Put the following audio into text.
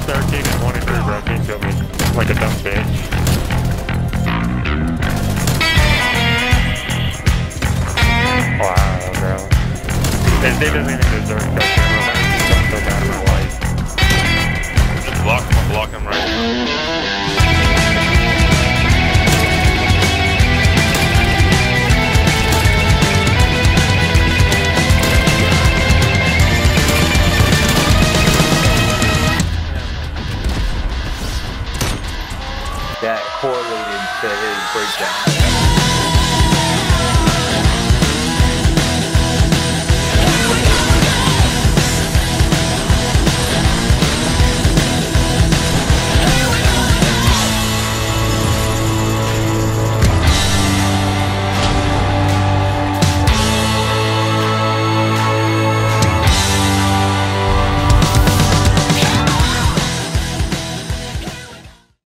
13 and 23, bro. Can't kill me. Like a dumb bitch. Wow, bro. They doesn't even deserve that camera. I'm so bad in my life. Just block him right now. That correlated to his breakdown.